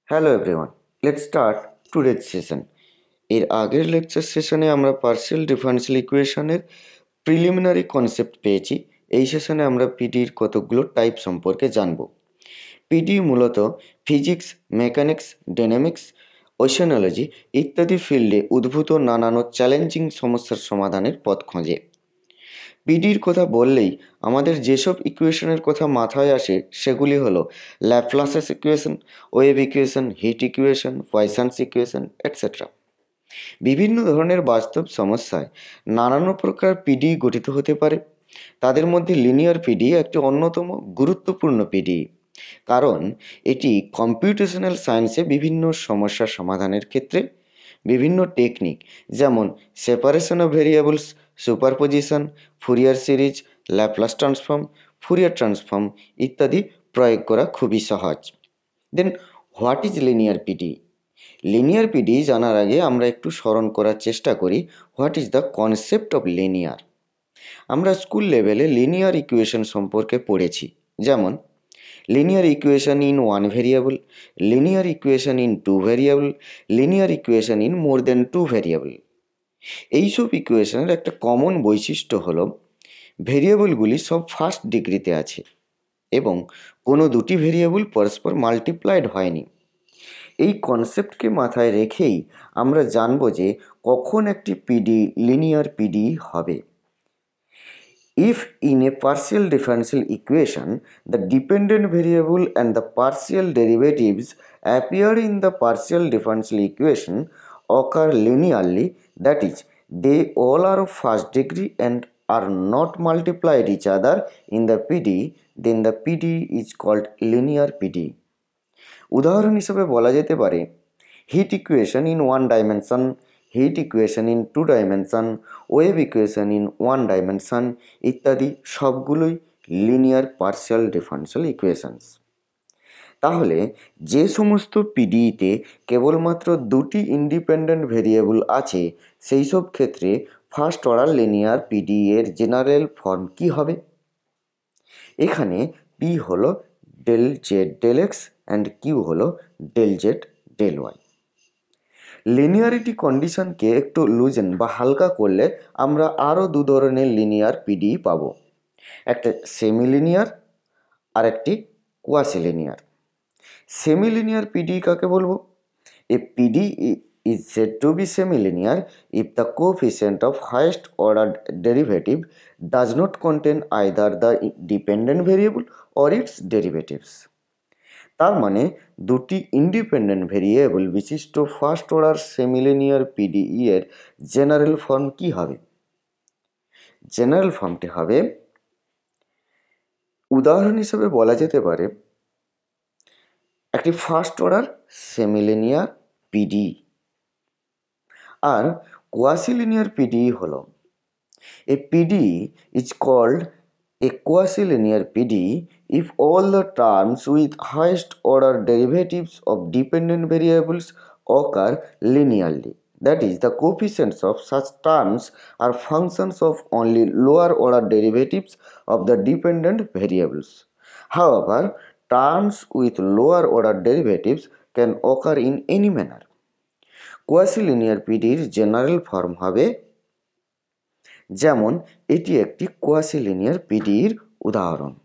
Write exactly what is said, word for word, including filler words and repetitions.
Hello everyone, let's start today's session. এর আগের lecture সেশনে আমরা পার্শিয়াল ডিফারেনশিয়াল ইকুয়েশনের প্রিলিমিনারি কনসেপ্ট পেয়েছি। এই সেশনে আমরা পিডির কতগুলো টাইপ সম্পর্কে জানব। পিডি মূলত ফিজিক্স, মেকানিক্স, ডাইনামিক্স, ওশেনোলজি ইত্যাদি ফিল্ডে উদ্ভূত নানান চ্যালেঞ্জিং সমস্যার সমাধানের পথ খোঁজে। পিডির কথা বললেই আমাদের যেসব ইকুয়েশনের কথা মাথায় আসে সেগুলি হলো Laplace's equation, wave equation, heat equation, Poisson's equation etcetera. বিভিন্ন ধরনের বাস্তব সমস্যায় নানান প্রকার পিডি গঠিত হতে পারে। তাদের মধ্যে লিনিয়ার পিডি একটি অন্যতম গুরুত্বপূর্ণ পিডি, কারণ এটি কম্পিউটেশনাল সায়েন্সে বিভিন্ন সমস্যা সমাধানের ক্ষেত্রে বিভিন্ন টেকনিক যেমন separation of variables, superposition, Fourier series, Laplace transform, Fourier transform ইত্যাদি প্রয়োগ করা খুবই সহজ। Then what is linear PD? Linear PD জানার আগে আমরা একটু স্মরণ করার চেষ্টা করি what is the concept of linear. আমরা স্কুল লেভেলে লিনিয়ার ইকুয়েশন সম্পর্কে পড়েছি, যেমন linear equation in one variable, linear equation in two variable, linear equation in more than two variable। এইসব ইকুয়েশনের একটা কমন বৈশিষ্ট্য হলো ভেরিয়েবলগুলি সব ফার্স্ট ডিগ্রিতে আছে এবং কোনো দুটি ভেরিয়েবল পরস্পর মাল্টিপ্লাইড হয়নি। এই কনসেপ্টকে মাথায় রেখেই আমরা জানব যে কখন একটি পিডি লিনিয়ার পিডি হবে। If in a partial differential equation, the dependent variable and the partial derivatives appear in the partial differential equation occur linearly, that is, they all are of first degree and are not multiplied each other in the P D, then the P D is called linear P D. উদাহরণ হিসেবে বলা যেতে পারে heat equation in one dimension, heat equation in two dimension, wave equation in one dimension ইত্যাদি সবগুলোই linear partial differential equations. তাহলে যে সমস্ত পিডিইতে কেবলমাত্র দুটি ইন্ডিপেন্ডেন্ট ভেরিয়েবল আছে সেই সব ক্ষেত্রে ফার্স্ট অর্ডার লিনিয়ার পিডি এর জেনারেল ফর্ম কি হবে? এখানে পি হলো del Z del X and Q হলো del Z del Y. Linearity কন্ডিশনকে একটু লুজেন বা হালকা করলে আমরা আরও দু ধরনের লিনিয়ার পিডি পাবো, একটা সেমি লিনিয়ার আর একটি quasi linear. Semi linear PD কাকে বলবো? A PD is said to be semi-linear if the coefficient of highest order derivative does not contain either the dependent variable or its derivatives। তার মানে দুটি independent variable বিশিষ্ট first order semilinear PDE এর general form কি হবে? General ফর্মটি হবে, উদাহরণ হিসেবে বলা যেতে পারে একটি ফার্স্ট অর্ডার সেমিলিনিয়ার পিডি। আর কোয়াসিলিনিয়ার পিডি হলো a PD is called a quasi-linear P D if all the terms with highest order derivatives of dependent variables occur linearly. That is, the coefficients of such terms are functions of only lower order derivatives of the dependent variables. However, terms with lower order derivatives can occur in any manner. Quasi-linear P D এর general form হবে, যেমন এটি একটি কোয়াসিলিনিয়ার পিডির উদাহরণ।